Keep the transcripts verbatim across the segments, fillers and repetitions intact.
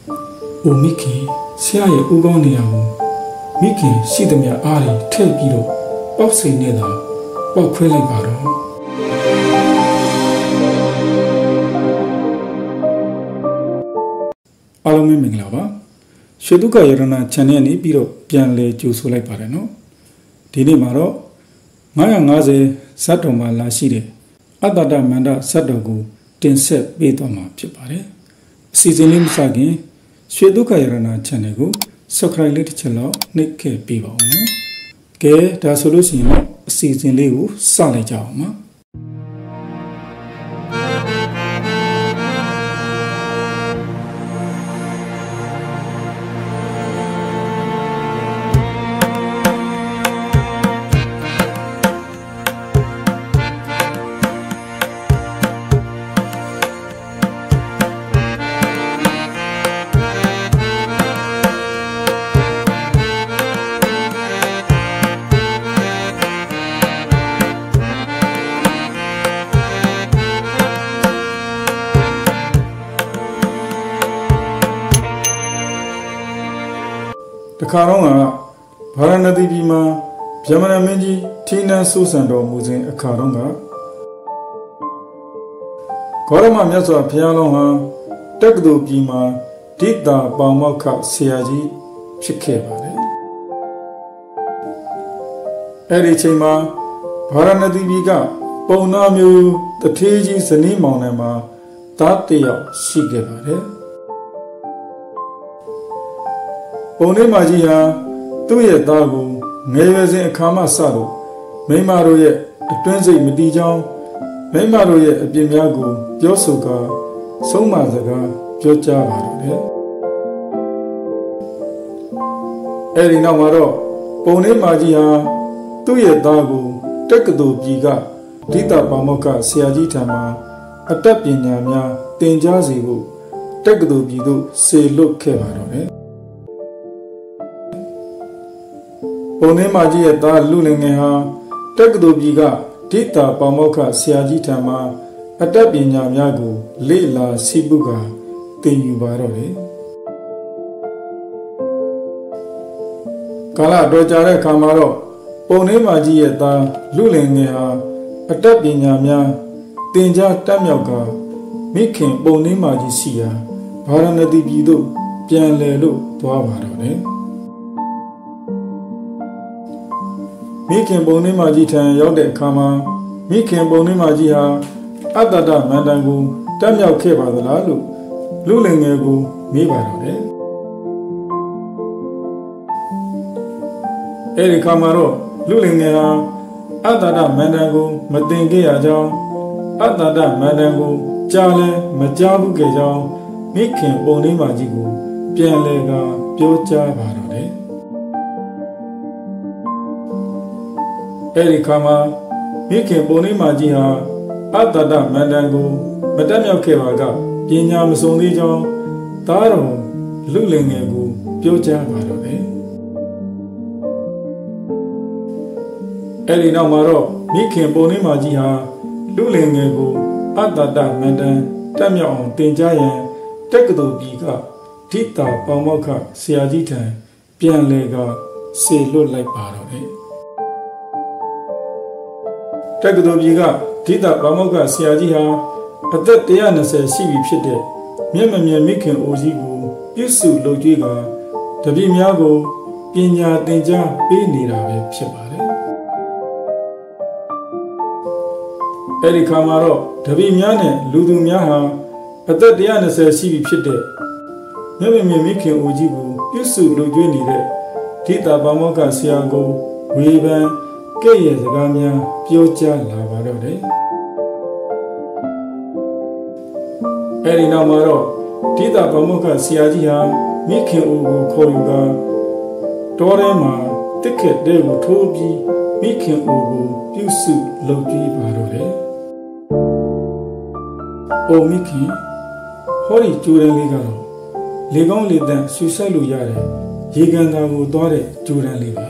အိုမိခင်ဆရာရဲ့ဦးကောင်းနေရကိုမိခင်ရှိသမျှအားတွေထည့်ပြီးတော့ပေါက်စိန်နဲ့သာပေါက်ခွဲလိုက်ပါတော့အားလုံးပဲမင်္ဂလာပါရွှေဒုက္ခရတနာ channel နေပြီးတော့ပြန်လဲကြိုဆိုလိုက်ပါတယ်နော်ဒီနေ့မှာတော့ငါးရာငါးဆယ်ဇတ်တော်မှာလာရှိတဲ့အတ္တတမန္တဇတ်တော်ကိုတင်ဆက်ပေးသွားမှာဖြစ်ပါတယ်အစီအစဉ်လေးမစခင်ရွှေဒုက္ခရတနာ channel ကို subscribe လေးတစ်ချက်လောက်နှိပ်ခဲ့ပေးပါဦးနော်ကဲဒါဆိုလို့ရှိရင်တော့အစီအစဉ်လေးကိုစလိုက်ကြအောင်ပါတခါတော့ကဗာရာဏသီပြည်မှာဗြဟ္မဏမင်းကြီးထီးနန်းစိုးစံတော်မူစဉ်အခါတော့ကဂေါရမမြတ်စွာဘုရားလုံးဟာတက္ကသိုလ်ပြည်မှာဒိတာပေါမောက္ခဆရာကြီးဖြစ်ခဲ့ပါတယ်အဲ့ဒီချိန်မှာဗာရာဏသီပြည်ကပုံနာမျိုးတထေးကြီးဇနီးမောင်နှံမှာသားတစ်ယောက်ရှိခဲ့ပါတယ်ပုံလေးမကြီးဟာသူ့ရဲ့သားကိုငယ်ရွယ်စဉ်အခါမှစလို့မိမတို့ရဲ့အတွင်းစိတ်မတည်ကြောင်းမိမတို့ရဲ့အပြစ်များကိုပြောဆိုကာဆုံးမစကားပြောကြားပါတော့တယ်အဲဒီနောက်မှာတော့ပုံလေးမကြီးဟာသူ့ရဲ့သားကိုတက္ကသိုလ်ပြည်ကဒိတာပါမောက္ခဆရာကြီးထံမှာအတတ်ပညာများသင်ကြားစေဖို့တက္ကသိုလ်ပြည်သို့စေလွှတ်ခဲ့ပါတော့တယ်ပုံနှင်းမကြီးရဲ့သားလူလင်ငယ်ဟာတက္ကသိုလ်ပြည်ကဒိတာပါမောက္ခဆရာကြီးထံမှအတတ်ပညာများကိုလေ့လာစိပုကသင်ယူပါတော့တယ်ကာလတော်ကြာတဲ့အခါမှာတော့ပုံနှင်းမကြီးရဲ့သားလူလင်ငယ်ဟာအတတ်ပညာများသင်ကြားတတ်မြောက်ကမိခင်ပုံနှင်းမကြီးရှိရာဗာရာဏသီပြည်သို့ပြန်လည်လို့သွားပါတော့တယ်မိခင်ပုံနှင်းမကြီးထံရောက်တဲ့အခါမှာမိခင်ပုံနှင်းမကြီးဟာအတ္တတမန္တန်ကိုတက်မြောက်ခဲ့ပါသလားလို့လူလင်ငယ်ကိုမေးပါတော့တယ်အဲဒီခါမှာတော့လူလင်ငယ်ဟာအတ္တတမန္တန်ကိုမတင်ခဲ့ရကြောင်းအတ္တတမန္တန်ကိုကြားလဲမကြားဘူးခဲ့ကြောင်းမိခင်ပုံနှင်းမကြီးကိုပြန်လဲကပြောကြားပါတော့တယ်အဲဒီခါမှာမိခင်ပုံနှင်းမကြီးဟာအတ္တတမန္တန်ကိုမတက်မြောက်ခဲ့ပါကပညာမစုံသေးကြောင်းသားတော်လူလင်ငယ်ကိုပြောကြားပါတော့တယ်အဲဒီနောက်မှာတော့မိခင်ပုံနှင်းမကြီးဟာလူလင်ငယ်ကိုအတ္တတမန္တန်တက်မြောက်အောင်သင်ကြားရန်တက္ကသိုလ်ပြည်ကဒိတာပေါမောက္ခဆရာကြီးထံပြန်လဲကစေလွတ်လိုက်ပါတော့တယ်တက္ကသိုလ်ပြည်ကဒိတာပါမောက္ခဆရာကြီးဟာအသက်one hundred twentyရှိပြီဖြစ်တဲ့မျက်မမြင်မိခင်အိုကြီးကိုပြုစုလုပ်ကြွေးကတပည့်များကိုပညာသင်ကြားပေးနေတာပဲဖြစ်ပါတယ်အဲဒီခါမှာတော့တပည့်များနဲ့လူသူများဟာအသက်one hundred twentyရှိပြီဖြစ်တဲ့မျက်မမြင်မိခင်အိုကြီးကိုပြုစုလုပ်ကြွေးနေတဲ့ဒိတာပါမောက္ခဆရာကိုဝေဖန်ကဲ့ရဲ့စကားများပြောကြားလာပါတော့တယ်အဲဒီနောက်မှာတော့ဒိတာပါမောက္ခဆရာကြီးဟာမိခင်အိုကိုခေါ်ယူကတောထဲမှာတစ်ခက်တဲကိုထိုးပြီးမိခင်အိုကိုပြုစုလုပ်ကြည့်ပါတော့တယ်အိုမိခင်ဟောဒီကျိုးတန်းလေးကတော့လေကောင်းလေတန့်ဆူဆိုက်လို့ရတယ်ရေကန်သာကိုသွားတဲ့ကျိုးတန်းလေးပဲ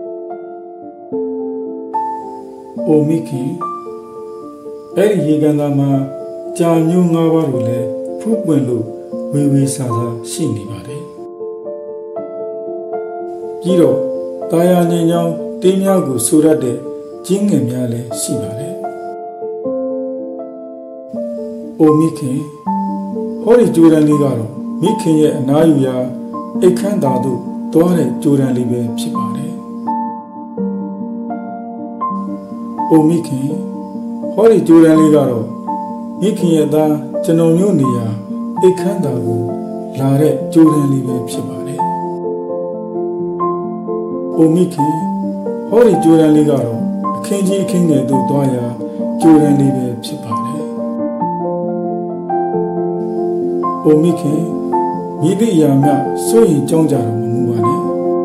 အိုမိခင်အဲ့ဒီရေကန်သာမှာကြာညိုးငါးပါးတို့လည်းဖူးပွင့်လို့ဝဝေဝေဆာဆာရှိနေပါတယ်ပြီးတော့တာယာငြိမ်ချောင်းတင်းများကိုဆိုရတဲ့ကျင်းငယ်များလည်းရှိပါတယ်အိုမိခင်ဟောဒီကြိုးရန်လေးကတော့မိခင်ရဲ့အနားယူရာအိတ်ခမ်းသာသို့သွားတဲ့ကြိုးရန်လေးပဲဖြစ်ပါတယ်အိုမိခင်ဟောဒီကြိုးရန်လေးကတော့မိခင်ရဲ့သားကျွန်တော်မျိုးနေရာအိတ်ခမ်းသာကိုလာတဲ့ကြိုးရန်လေးပဲဖြစ်ပါတယ်အိုမိခင်ဟောဒီကြိုးရန်လေးကတော့အခင်းကြီးအခင်းငယ်သို့သွားရာကြိုးရန်လေးပဲဖြစ်ပါတယ်အိုမိခင်မိသည့်အရာမှစိုးရင်ကြောင်းကြတော့မမူပါနဲ့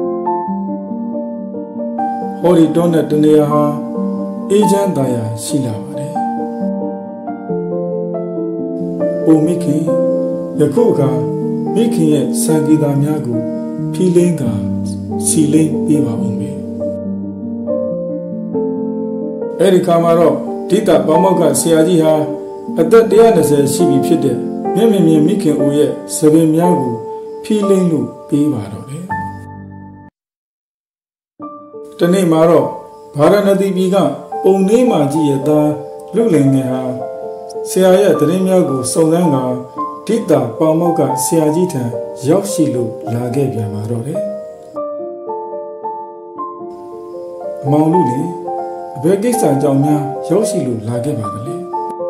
ဟောဒီတောနဲ့တနေရာဟာအေးချမ်းသာယာရှိလာပါတယ်အိုမိခင်ယခုအခါမိခင်ရဲ့စံဂီတာများကိုဖြီးလင်းကစီလင်းပေးပါဦးမယ်အဲဒီခါမှာတော့ဒိတာပေါမောက်ကဆရာကြီးဟာအသက်one hundred twentyရှိပြီဖြစ်တဲ့မြင့်မြင့်မြင့်မိခင်အိုရဲ့သပင်များကိုဖြီးလင်းလို့ပေးပါတော့တယ်တနေ့မှာတော့ဗာရာဏသီပြည်ကပုံနှင်းမာကြီးရဲ့သားလူလင်ငယ်ဟာဆရာရဲ့တရင်များကိုစုံစမ်းကဒိတာပေါမောက်ကဆရာကြီးထံရောက်ရှိလို့လာခဲ့ပြန်ပါတော့တယ်အမောင်လူလင်အဘယ်ကိစ္စကြောင့်များရောက်ရှိလို့လာခဲ့ပါသလဲ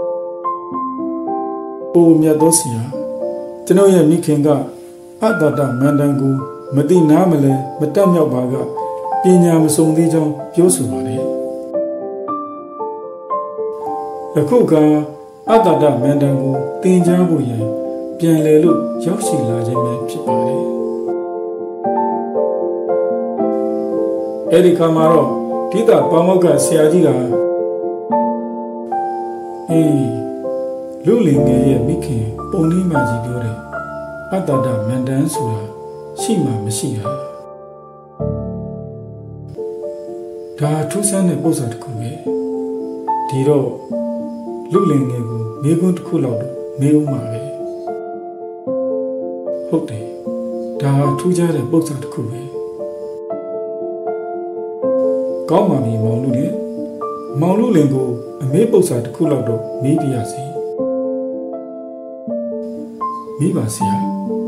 အိုမြတ်သောဆရာကျွန်တော်ရဲ့မိခင်ကအတ္တတမန္တန်ကိုမတိနားမလဲမတက်မြောက်ပါကပညာမစုံသေးကြောင်းပြောဆိုပါတယ်ယခုကအတ္တတမန္တန်ကိုသင်ကြားဖို့ရန်ပြန်လည်လို့ရောက်ရှိလာခြင်းပဲဖြစ်ပါတယ်အဲဒီခါမှာတော့ဒိတာပေါမောက်ကဆရာကြီးကအင်းလူလင်ငယ်ရဲ့မိခင်ပုံနှင်းမကြီးပြောတဲ့အတ္တတမန္တန်ဆိုတာရှိမှမရှိတာဒါထူးဆန်းတဲ့ပုံစံတစ်ခုပဲဒီတော့လူလင်ငယ်ကိုမိကွန်းတစ်ခုလောက်တော့မေးဦးမှာပဲဟုတ်တယ်ဒါထူးခြားတဲ့ပုံစံတစ်ခုပဲကောင်းပါပြီမောင်လူလင်မောင်လူလင်ကိုအမေးပုံစံတစ်ခုလောက်တော့မေးပြရစီမိပါဆရာ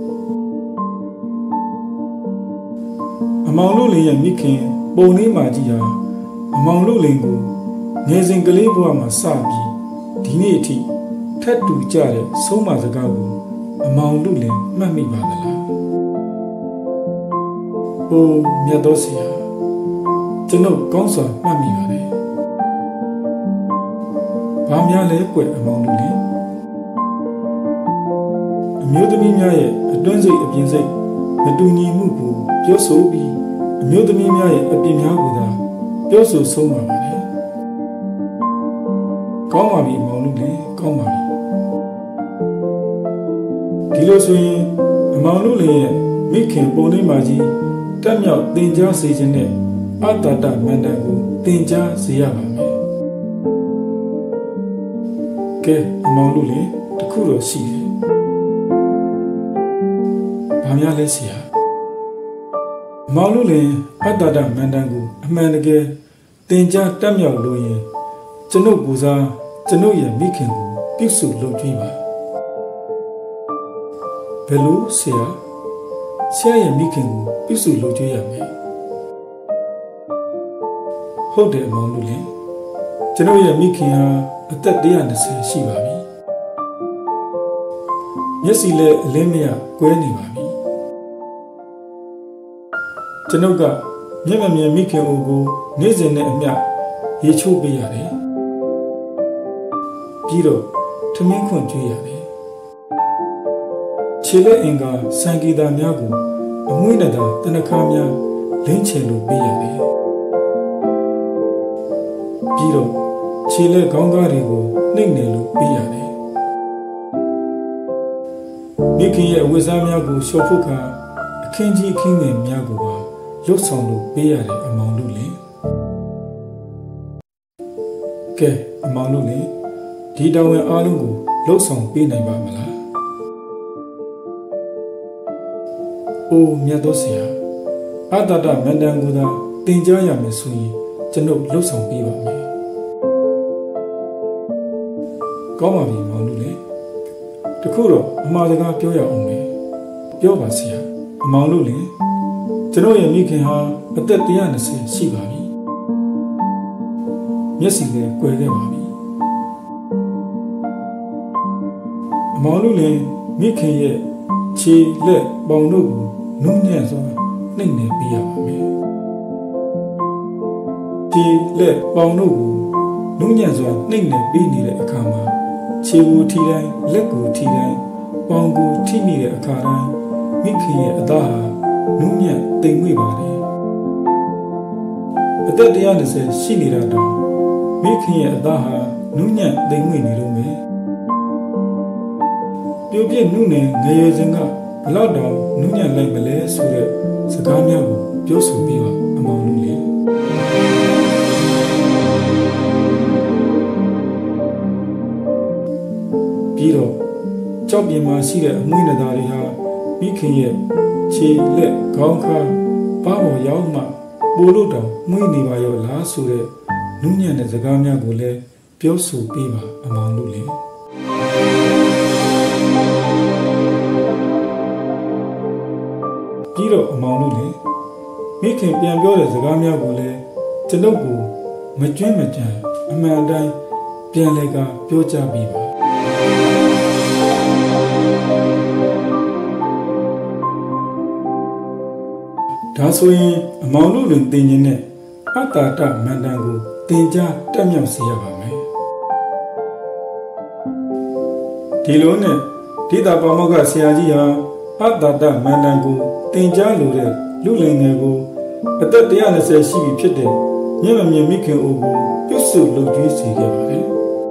အမောင်လူလင်ရဲ့မိခင်ပုံနှင်းမာကြီးဟာအမောင်လူလင်ကိုငယ်စဉ်ကလေးဘဝမှာစပြီးဒီနေ့အထိထပ်တူကြတဲ့ဆုံးမစကားကိုအမောင်လူလင်မှတ်မိပါသလား။အိုးမြတ်သောဆရာကျွန်ုပ်ကောင်းစွာမှတ်မိပါတယ်။ဘာများလဲကွယ်အမောင်လူလင်အမျိုးသမီးများရဲ့အတွင်းစိတ်အပြင်စိတ်မတူညီမှုကိုပြောဆိုပြီးအမျိုးသမီးများရဲ့အပြင်များကိုသာပြောဆိုဆုံးပါပါတယ်။ကောင်းပါပြီမောင်လူလင်ကောင်းပါပြီဒီလိုဆိုရင်အမောင်လူလင်ရဲ့မိခင်ပုံနှင်းမာကြီးတက်မြောက်တင်ကြားစေခြင်းနဲ့အတ္တတမန္တန်ကိုတင်ကြားစေရပါမယ်။ကဲအမောင်လူလင်တခုတော့ရှိတယ်။ဘာများလဲဆရာအမောင်လူလင်အတ္တတမန္တန်ကိုအမှန်တကယ်တင်ကြားတက်မြောက်လို့ရင်ကျွန်ုပ်ကိုစားကျွန်ုပ်ရဲ့မိခင်ကိုပြုစုလုပ်ကြည့်ပါဘယ်လိုဆရာဆရာရဲ့မိခင်ကိုပြုစုလုပ်ကြည့်ရမယ်ဟုတ်တယ်မောင်လူလင်ကျွန်ုပ်ရဲ့မိခင်ဟာအသက်one hundred twentyရှိပါပြီမျက်စိလည်းအလင်းမရကွဲနေပါပြီကျွန်ုပ်ကမျက်မမြင်မိခင်အိုကိုနေ့စဉ်နဲ့အမျှရေချိုးပေးရတယ်ပြီးတော့ထမင်းခွန်ကျွေးရတယ်ခြေလက်အင်္ဂါစံဂီတာများကိုအမွှေးနဲ့သာတနခါများလင်းချင်လို့ပေးရတယ်ပြီးတော့ခြေလက်ခေါင်းကားတွေကိုနှိမ့်နေလို့ပေးရတယ်မိခင်ရဲ့အဝတ်စားများကိုလျှော်ဖို့ကအခင်းကြီးအခင်းငယ်များကိုပါလှုပ်ဆောင်လို့ပေးရတယ်အမောင်လူလင်ကဲအမောင်လူလင်ဒီတောင်ဝင်အားလုံးကိုလှုပ်ဆောင်ပေးနိုင်ပါမလားအိုးမြတ်သောဆရာအတ္တတမန္တန်ကိုသာသင်ကြားရမယ်ဆိုရင်ကျွန်ုပ်လှုပ်ဆောင်ပေးပါမယ်ကောင်းပါပြီမောင်လူလေတခုတော့အမှားစကားပြောရအောင်မယ်ပြောပါဆရာအမောင်လူလေကျွန်တော်ရဲ့မိခင်ဟာအသက်one hundred twentyရှိပါပြီမျက်စိလည်းကွယ်ခဲ့ပါပြီအမောင်လူလေမိခင်ရဲ့ခြေလက်ပေါင်တို့ကိုနုညံ့စွာနှိမ့်နေပေးရပါမယ်ခြေလက်ပေါင်တို့ကိုနုညံ့စွာနှိမ့်နေပေးနေတဲ့အခါမှာခြေကိုထိတိုင်းလက်ကိုထိတိုင်းပေါင်ကိုထိမိတဲ့အခါတိုင်းမိခင်ရဲ့အသားဟာနုညံ့တိမ်မွေ့ပါတယ်အသက်one hundred twentyရှိနေတာတော့မိခင်ရဲ့အသားဟာနုညံ့တိမ်မွေ့နေတော့မယ်ပြိုပြစ်နုနယ်ငရေစဉ်ကဘလောက်တောင်နုညံ့လိုက်မလဲဆိုတဲ့စကားများကိုပြောဆိုပြီးပါအမောင်လူလေပြီးတော့ကြောက်ပြင်မှာရှိတဲ့အမွှေးနှသားတွေဟာမိခင်ရဲ့ခြေလက်ခေါင်းခါပါးပေါ်ရောက်မှပိုလို့တောင်မွေးနေပါရောလားဆိုတဲ့နုညံ့တဲ့စကားများကိုလည်းပြောဆိုပြီးပါအမောင်လူလေပြီးတော့အမောင်လူလေမိခင်ပြန်ပြောတဲ့စကားများကိုလည်းကျွန်ုပ်ကိုမကျွမ်းမကြံအမှန်တိုင်းပြန်လဲကပြောကြပြီးပါဒါဆိုရင်အမောင်လူတွင်သင်ခြင်းနဲ့အတ္တတမန္တန်ကိုသင်ကြားတက်မြောက်စေရပါမယ်ဒီလိုနဲ့ဒေတာပါမောက္ခဆရာကြီးဟာအတ္တတမန္တန်ကိုသင်ကြားလိုတဲ့လူလင်ငယ်ကိုအသက်one hundred twentyရှိပြီဖြစ်တဲ့မျက်မမြင်မိခင်အိုကိုပြုစုလုပ်ကြွေးစေခဲ့ပါတယ်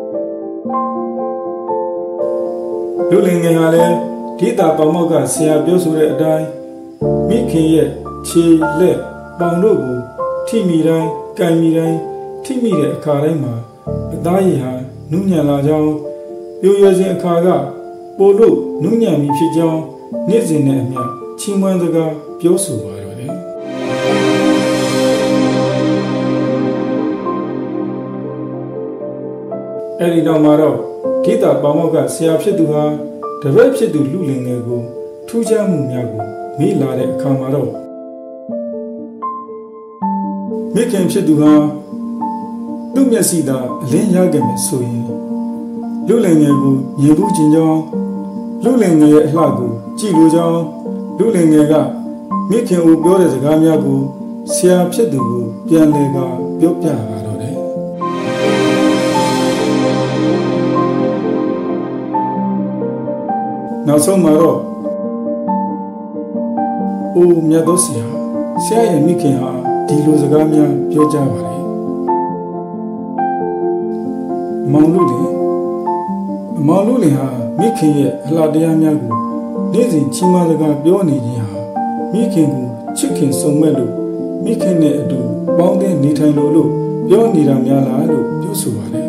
လူလင်ငယ်ဟာလည်းဒေတာပါမောက္ခဆရာပြောဆိုတဲ့အတိုင်းမိခင်ရဲ့ခြေလက်ပေါင်တို့ကိုထိမိတိုင်းကန်မိတိုင်းထိမိတဲ့အခါတိုင်းမှာအသားရည်ဟာနုညံ့လာကြောင်းပြိုရွယ်စဉ်အခါကပိုလို့နုညံ့ပြီဖြစ်ကြောင်းနေ့စဉ်နဲ့အမျှချီးမွမ်းစကားပြောဆိုပါတော့တယ်အဲဒီနောက်မှာတော့ဒေတာပါမောက္ခဆရာဖြစ်သူဟာတပည့်ဖြစ်သူလူလင်ငယ်ကိုထူးခြားမှုများကိုမေးလာတဲ့အခါမှာတော့မိခင်ဖြစ်သူဟာသူ့မျက်စိသာအလင်းရခဲ့မယ်ဆိုရင်လူလင်ငယ်ကိုမြင်ဘူးခြင်းကြောင့်လူလင်ငယ်ရဲ့အလှကိုကြည့်လိုကြောင်းလူလင်ငယ်ကမိခင်ကိုပြောတဲ့စကားများကိုဆရာဖြစ်သူကိုပြန်လည်ကပြောပြပါတော့တယ်နောက်ဆုံးမှာတော့အိုးမြတ်သောဆရာဆရာရဲ့မိခင်ဟာဒီလိုစကားများပြောကြပါတယ်မောင်လူလေမောင်လူလေဟာမိခင်ရဲ့အလှတရားများကိုနေ့စဉ်ချီးမွမ်းစကားပြောနေခြင်းဟာမိခင်ကိုချစ်ခင်ဆုံမဲ့လို့မိခင်နဲ့အတူပေါင်းတဲ့နေထိုင်လို့လို့ပြောနေတာများလားလို့ပြောဆိုပါတယ်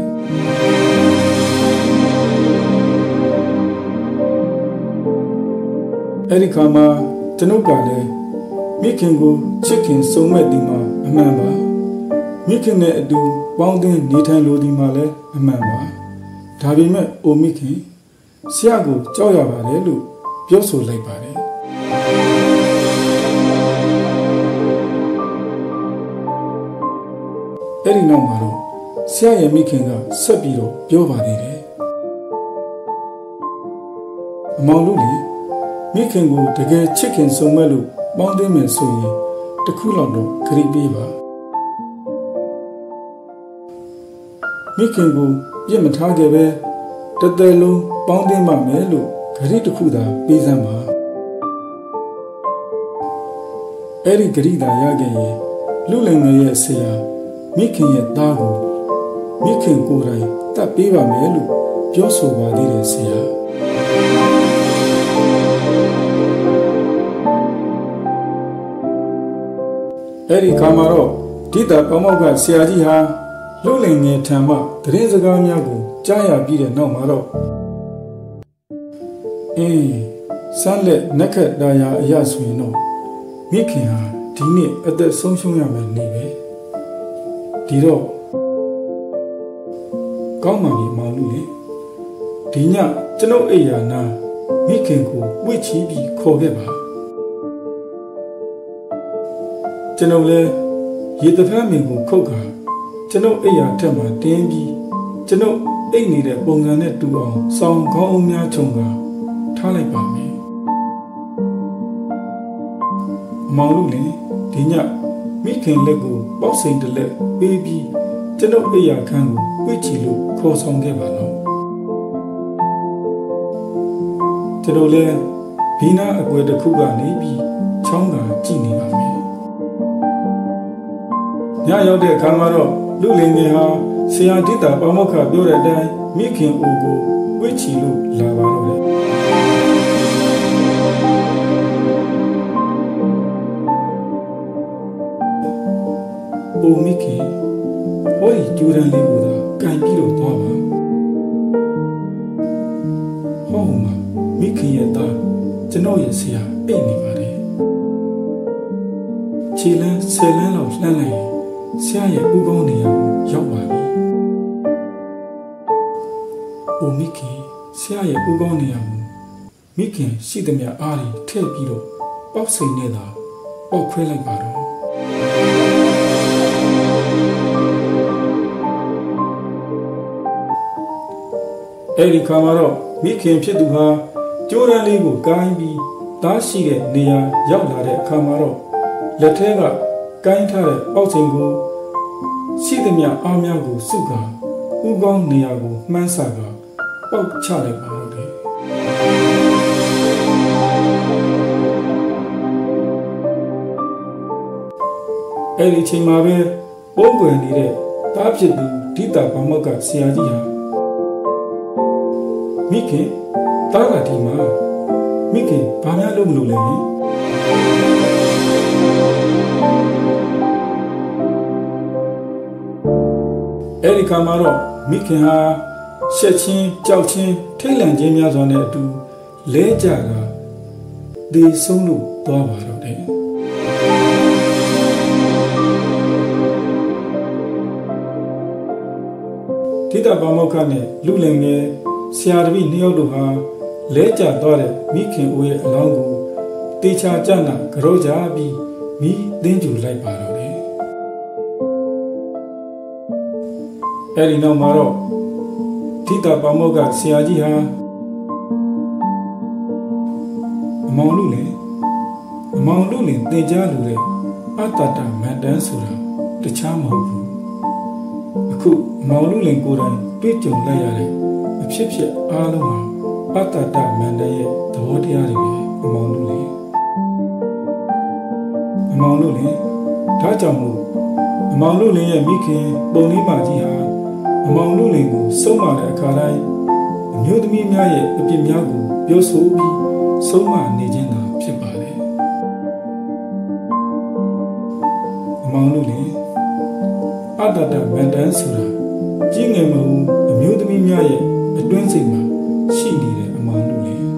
အဲဒီခါမှာကျွန်ုပ်ကလည်းမိခင်ကိုချစ်ခင်ဆုံမဲ့ဒီမှာအမှန်ပါမိခင်နဲ့အတူပေါင်းတဲ့နေထိုင်လို့ဒီမှာလည်းအမှန်ပါဒါပေမဲ့အိုမိခင်ဆရာကိုကြောက်ရပါတယ်လို့ပြောဆိုလိုက်ပါတယ်အဲ့ဒီနောက်မှာတော့ဆရာရဲ့မိခင်ကဆက်ပြီးတော့ပြောပါသေးတယ်အမောင်လူလေမိခင်ကိုတကယ်ချစ်ခင်ဆုံမဲ့လို့ပေါင်းသိမယ်ဆိုရင်တခုလောက်တော့ခရီးပေးပါမိခင်ကိုပြစ်မထားခဲ့ပဲတသက်လုံးပေါင်းသိမှမယ်လို့ခရီးတစ်ခုသာပေးစမ်းပါအဲ့ဒီခရီးသာရခဲ့ရင်လူလင်ငယ်ရဲ့ဆရာမိခင်ရဲ့သားကိုမိခင်ကိုယ်တိုင်တတ်ပေးပါမယ်လို့ပြောဆိုပါသေးတယ်ဆရာအဲ့ဒီခါမှာတော့ဒေတာပါမောက္ခဆရာကြီးဟာလူလင်ငယ်ထံမှသတင်းစကားများကိုကြားရပြီးတဲ့နောက်မှာတော့အင်းဆစမ်းလက်နက်ခတ်ဒါယာအရာဆိုရင်တော့မိခင်ဟာဒီနေ့အသက်ဆုံးရှုံးရမယ်နေပဲဒီတော့ကောင်းပါပြီမောင်လူလေဒီညကျွန်ုပ်အိယာနာမိခင်ကိုဝှေ့ချီးပြီးခေါ်ခဲ့ပါကျွန်ုပ်လည်းရေတဖက်မင်ကိုခုတ်ခါကျွန်ုပ်အိယာထက်မှတင်းပြီးကျွန်ုပ်အိတ်နေတဲ့ပုံစံနဲ့တူအောင်စောင်းခေါင်းအုံးများခြုံကထားလိုက်ပါမယ်မောင်လူလေဒီညမိခင်လက်ကိုပေါက်စိန်တလက်ပေးပြီးကျွန်ုပ်အိယာခန်းကိုဝှေ့ချီလို့ခေါ်ဆောင်ခဲ့ပါတော့ကျွန်တော်လည်းဘီနာအကွယ်တစ်ခုကနေပြီးချောင်းကကြည့်နေပါမယ်ညရောက်တဲ့အခါမှာတော့လူလင်ငယ်ဟာဆရာဒိတာပမောက္ခပြောတဲ့အတိုင်းမိခင်အိုကိုဝှေ့ချီလို့လာပါတော့တယ်အိုမိခင်ဟိုဒီကျူရန်လေးကိုသာကန်ပြီးတော့သွားပါဟောမှာမိခင်ရဲ့သားကျွန်တော်ရဲ့ဆရာအိတ်နေပါတယ်ခြေလန်းဆယ်လန်းလောက်လှမ်းလိုက်ရင်ဆရာရဲ့ဥကောင်းနေရာကိုရောက်ပါပြီအိုမိခင်ဆရာရဲ့ဥကောင်းနေရာကိုမိခင်ရှိသမျှအားတွေထည့်ပြီးတော့ပေါက်စိန်နဲ့သာပေါက်ခွဲလိုက်ပါတော့အဲ့ဒီခါမှာတော့မိခင်ဖြစ်သူဟာကျိုးရန်လေးကိုကိုင်းပြီးသားရှိတဲ့နေရာရောက်လာတဲ့အခါမှာတော့လက်ထဲကကိုင်းထားတဲ့ပေါက်စိန်ကိုရှိသမျှအားများကိုစုကာဥကောင်းနေရာကိုမှန်းဆကပေါက်ချလိုက်ပါတော့တယ်အဲ့ဒီချိန်မှာပဲပုံကွယ်နေတဲ့သားဖြစ်သူဒိတာပမောက္ခဆရာကြီးဟာမိခင်တားလာဒီမှာမိခင်ဘာများလုပ်မလို့လဲအဲ့ဒီခါမှာတော့မိခင်ဟာရှက်ချင်းကြောက်ချင်းထိတ်လန့်ခြင်းများစွာနဲ့အတူလဲကြတာဒီဆုံးလို့သွားပါတော့တယ်ဒိတာပမောက္ခနဲ့လူလင်ငယ်ဆရာတပည့်နှစ်ယောက်တို့ဟာလဲကျသွားတဲ့မိခင်အိုရဲ့အလောင်းကိုတေချာကြနာကြောကြပြီးမိသင်းကျူလိုက်ပါတော့တယ်အဲ့ဒီနောက်မှာတော့ဒိတာပမောက္ခဆရာကြီးဟာအမောင်လူလင်အမောင်လူလင်သင်ကြားလို့တဲ့အတ္တတမန္တန်ဆိုတာတခြားမဟုတ်ဘူးအခုအမောင်လူလင်ကိုယ်တိုင်တွေ့ကြုံလိုက်ရတဲ့အဖြစ်ဖြစ်အားလုံးဟာအတ္တတမန္တရဲ့သဘောတရားတွေပဲအမောင်လူလင်အမောင်လူလင်ဒါကြောင့်မို့အမောင်လူလင်ရဲ့မိခင်ပုံလေးမကြီးဟာအမောင်လူလင်ကိုဆုံးမတဲ့အခါတိုင်းအမျိုးသမီးများရဲ့အပြစ်များကိုပြောဆိုပြီးဆုံးမနေခြင်းသာဖြစ်ပါတယ်အမောင်လူလင်အတ္တတမန္တဆိုတာကြီးငယ်မဟုတ်အမျိုးသမီးများရဲ့အတွင်းစိတ်မှာရှိနေတဲ့အမောင်လူလင်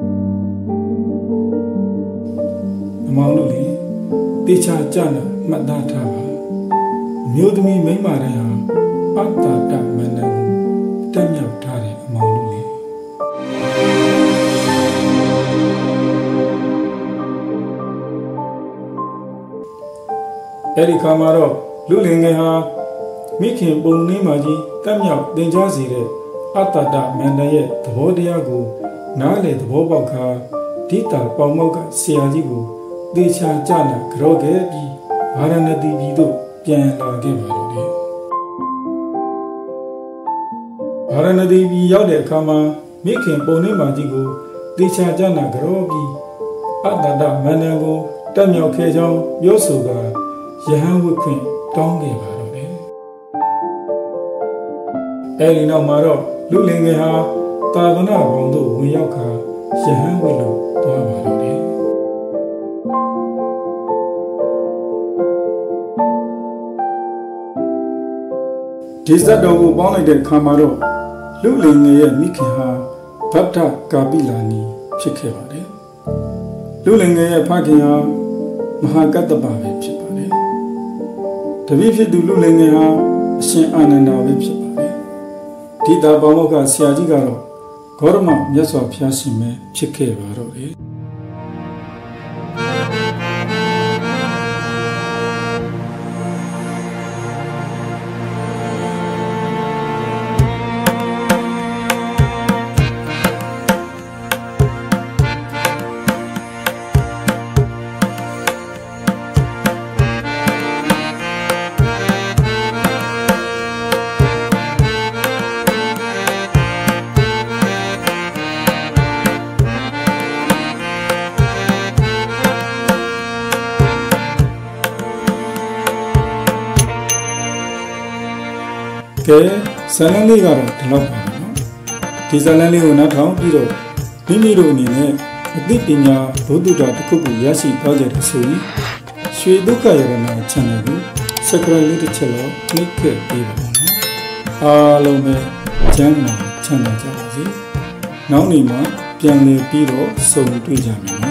အမောင်လူလင်တေချာကြနာမှတ်သားထားပါအမျိုးသမီးမိန်းမတိုင်းဟာအတ္တတမန္တကိုတက်မြောက်ထားတဲ့အမောင်လူလင်အဲ့ဒီခါမှာတော့လူလင်ငယ်ဟာမိခင်ပုံနှင်းမကြီးတက်မြောက်သင်ကြားစေတဲ့အတ္တတမန္တရဲ့သဘောတရားကိုနားလေသဘောပေါက်ခါဒိတာပေါမောက္ခဆရာကြီးကိုသေချာကြနာကြောခဲ့ပြီးဗာရဏသီပြည်သို့ပြန်လာခဲ့ပါတော့တယ်ဗာရဏသီပြည်ရောက်တဲ့အခါမှာမိခင်ပုံနှင်းမကြီးကိုသေချာကြနာကြောပြီးအတ္တတမန္တကိုတက်မြောက်ခဲ့ကြောင်းပြောဆိုကာယဟန်ဝတ်ခွင့်တောင်းခဲ့ပါတော့တယ်အဲဒီနောက်မှာတော့လူလင်ငယ်ဟာတာသနာဘောင်သို့ဝင်ရောက်ခါယဟန်ဝတ်လို့သွားပါတော့တယ်ဒီဇတ်တော်ကိုပေါင်းလိုက်တဲ့အခါမှာတော့လူလင်ငယ်ရဲ့မိခင်ဟာဗတ္တကာပိလာနီဖြစ်ခဲ့ပါတယ်လူလင်ငယ်ရဲ့ဖခင်ဟာမဟာကတ္တပပဲဖြစ်ပါတယ်တပည့်ဖြစ်သူလူလင်ငယ်ဟာအရှင်အာနန္ဒာပဲဖြစ်ပါတယ်ဒီတာပေါမောကဆရာကြီးကတော့ဂေါရမမြတ်စွာဘုရားရှင်ပဲဖြစ်ခဲ့ပါတော့တယ်ကဲဇာလန်လေးကတော့ဒီလောက်ပါပဲเนาะဒီဇာလန်လေးကိုနားထောင်ပြီးတော့မိမိတို့အနေနဲ့အသိပညာဘုဒ္ဓတာတစ်ခုခုရရှိသွားကြတယ်ဆိုရင်ရွှေဒုက္ခရတနာ channel ကို subscribe လေးတစ်ချက်လောက် click ခဲ့ပေးပါဦးเนาะအားလုံးပဲကျမ်းမာချမ်းသာကြပါစေနောက်နေ့မှာပြန်လည်ပြီးတော့ဆုံတွေ့ကြမယ်เนาะ